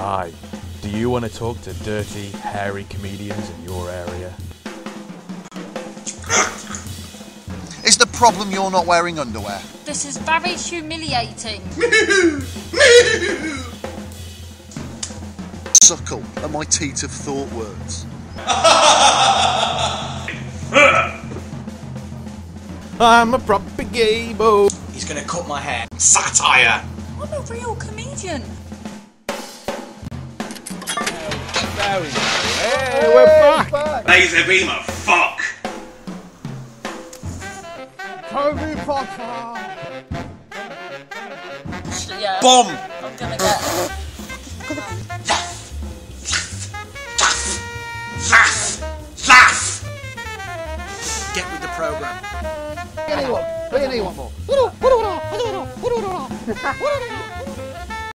Hi, do you want to talk to dirty, hairy comedians in your area? Is the problem you're not wearing underwear? This is very humiliating. Suckle at my teat of thought words. I'm a proper gay-bo. He's gonna cut my hair. Satire! I'm a real comedian. Hey, we're back! Laser beamer, fuck! Toby Potter! Yeah. Bomb! I'm gonna get. Laugh! Get with the programme. Anyone? Anyone?